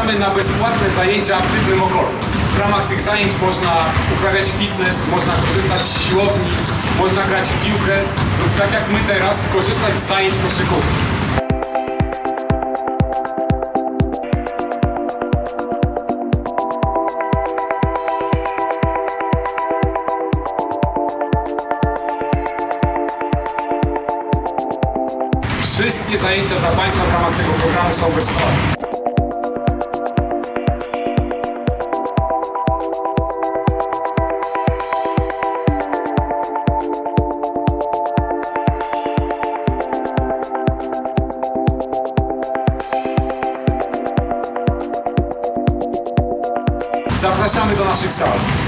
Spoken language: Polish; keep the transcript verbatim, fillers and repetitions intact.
Zapraszamy na bezpłatne zajęcia Aktywny Mokotów. W ramach tych zajęć można uprawiać fitness, można korzystać z siłowni, można grać w piłkę lub tak jak my teraz korzystać z zajęć koszykowych. Wszystkie zajęcia dla Państwa w ramach tego programu są bezpłatne. Zapraszamy do naszych sal.